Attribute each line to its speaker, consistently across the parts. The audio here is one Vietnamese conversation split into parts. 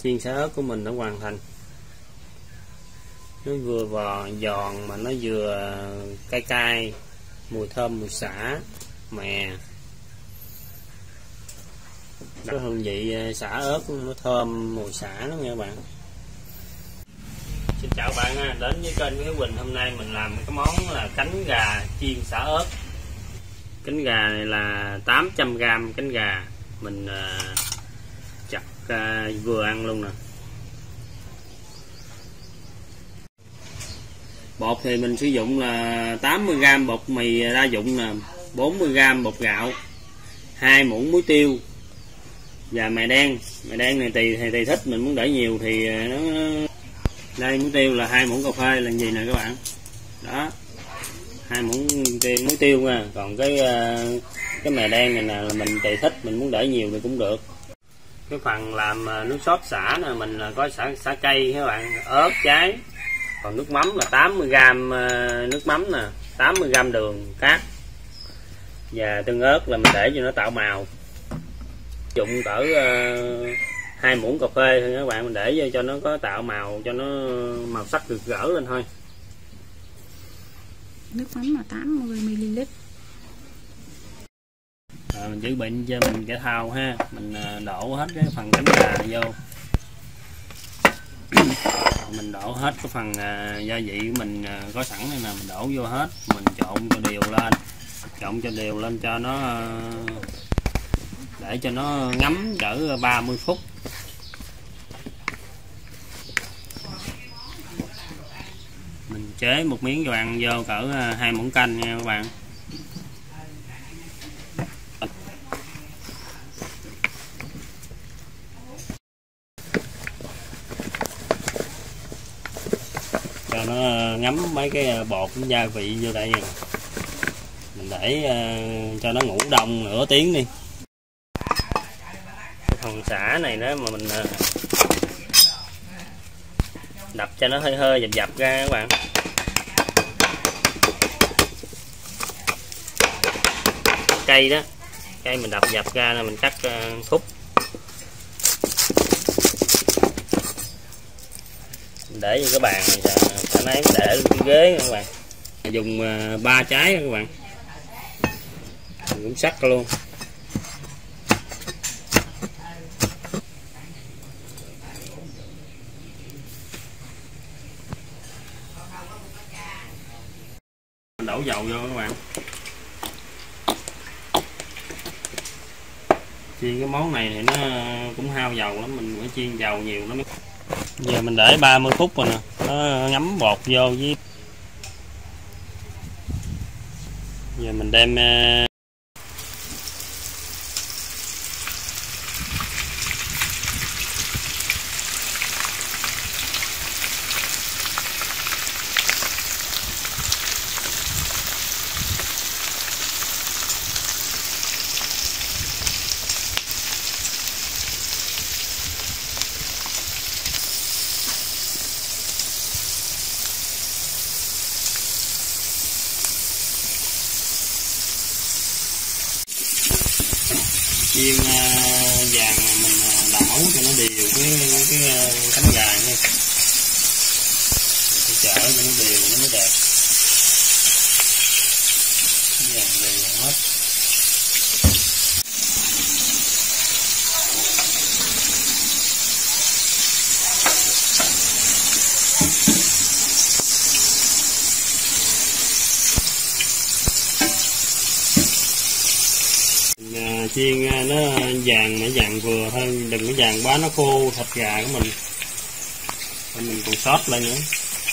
Speaker 1: chiên sả ớt của mình đã hoàn thành. Nó vừa giòn mà nó vừa cay cay, mùi thơm mùi sả mè. Cái hương vị sả ớt nó thơm mùi sả đó nha các bạn. Xin chào bạn ha, đến với kênh Hiếu Quỳnh. Hôm nay mình làm cái món là cánh gà chiên sả ớt. Cánh gà này là 800g cánh gà. Mình chặt vừa ăn luôn nè. Bột thì mình sử dụng là 80g bột mì đa dụng nè, 40g bột gạo, 2 muỗng muối tiêu và mè đen. Mè đen này tùy thích, mình muốn để nhiều thì nó. Đây muối tiêu là 2 muỗng cà phê là gì nè các bạn. Đó. 2 muỗng muối tiêu nha. Còn cái mè đen này nè là mình tùy thích, mình muốn để nhiều thì cũng được. Cái phần làm nước sốt xả nè, mình có xả cây các bạn, ớt, trái. Còn nước mắm là 80g nước mắm nè, 80g đường cát. Và tương ớt là mình để cho nó tạo màu. Dụng cỡ 2 muỗng cà phê thôi các bạn, mình để cho nó có tạo màu, cho nó màu sắc rực rỡ lên thôi.
Speaker 2: Nước mắm là 80ml.
Speaker 1: Mình chuẩn bị cho mình cái thau ha, mình đổ hết cái phần cánh gà vô. Mình đổ hết cái phần gia vị của mình có sẵn này nè, mình đổ vô hết, mình trộn cho đều lên, cho nó để cho nó ngấm cỡ 30 phút. Mình chế một miếng cho ăn vô cỡ 2 muỗng canh nha các bạn. Cho nó ngấm mấy cái bột gia vị vô đây. Mình để cho nó ngủ đông nửa tiếng đi. Cái phần xả này đó mà mình đập cho nó hơi dập ra các bạn. Cây đó, cây mình đập dập ra là mình cắt khúc. Mình để vô cái bàn này, cả nấy để lên cái ghế các bạn. Dùng 3 trái các bạn. Mình cũng sắc luôn. Đổ dầu vô các bạn. Chiên cái món này thì nó cũng hao dầu lắm, mình phải chiên dầu nhiều nó mới. Giờ mình để 30 phút rồi nè, nó ngấm bột vô với. Giờ mình đem chiên vàng mình đảo cho nó đều cái cánh gà nha, phải chở cho nó đều nó mới đẹp. Vàng đều hết. Chiên nó vàng vừa hơn, đừng có vàng quá nó khô thịt gà của mình. Mình còn sót lại nữa.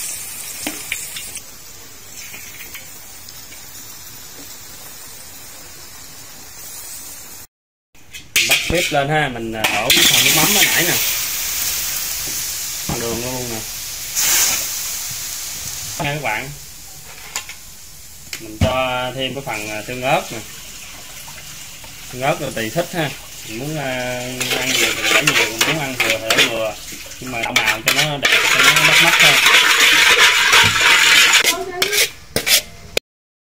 Speaker 1: Bắt bếp lên ha, mình đổ cái phần nước mắm hồi nãy nè, đường luôn nè nha các bạn. Mình cho thêm cái phần tương ớt nè. Tương ớt là tùy thích ha, mình muốn ăn nhiều thì để nhiều, mình muốn ăn vừa thì để vừa, nhưng mà tạo màu cho nó đẹp, cho nó bắt mắt thôi.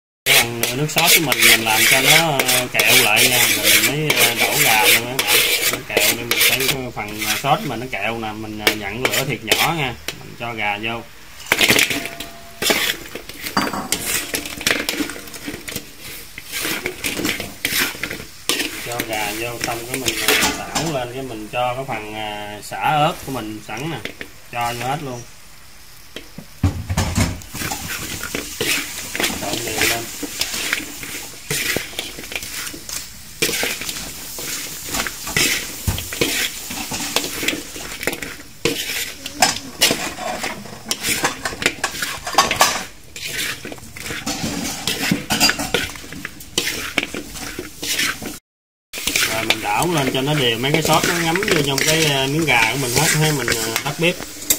Speaker 1: Cái nước sốt của mình làm cho nó kẹo lại nha, rồi mình mới đổ gà luôn á. Nó kẹo nên mình phải phần sốt mà nó kẹo nè, mình nhận lửa thiệt nhỏ nha, mình cho gà vô. Cho gà vô xong cái mình xảo lên, cái mình cho cái phần xả ớt của mình sẵn nè, cho vô hết luôn. Trộn đều lên. Rồi mình đảo lên cho nó đều, mấy cái sốt nó ngấm vô trong cái miếng gà của mình hết ha, mình tắt bếp.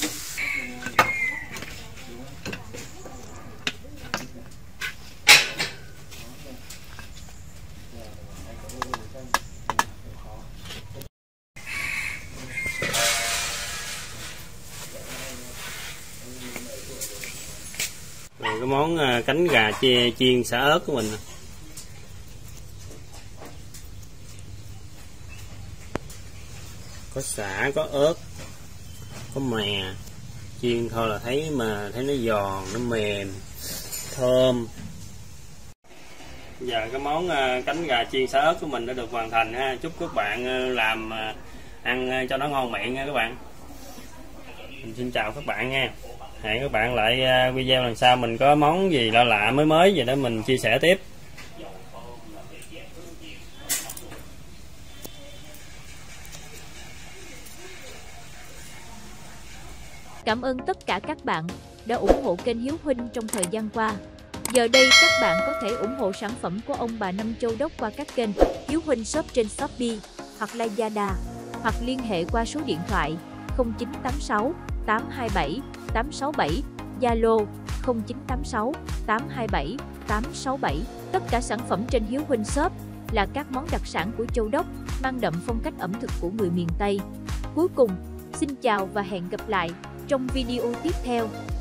Speaker 1: Rồi cái món cánh gà chiên xả ớt của mình. Có xả, có ớt, có mè, chiên thôi là thấy nó giòn, nó mềm, thơm. Giờ cái món cánh gà chiên xả ớt của mình đã được hoàn thành ha. Chúc các bạn làm ăn cho nó ngon miệng nha các bạn. Mình xin chào các bạn nha. Hẹn các bạn lại video lần sau, mình có món gì lạ lạ mới gì để mình chia sẻ tiếp.
Speaker 3: Cảm ơn tất cả các bạn đã ủng hộ kênh Hiếu Huynh trong thời gian qua. Giờ đây các bạn có thể ủng hộ sản phẩm của ông bà Năm Châu Đốc qua các kênh Hiếu Huynh Shop trên Shopee hoặc Lazada, hoặc liên hệ qua số điện thoại 0986 827 867, Zalo 0986 827 867. Tất cả sản phẩm trên Hiếu Huynh Shop là các món đặc sản của Châu Đốc, mang đậm phong cách ẩm thực của người miền Tây. Cuối cùng, xin chào và hẹn gặp lại trong video tiếp theo.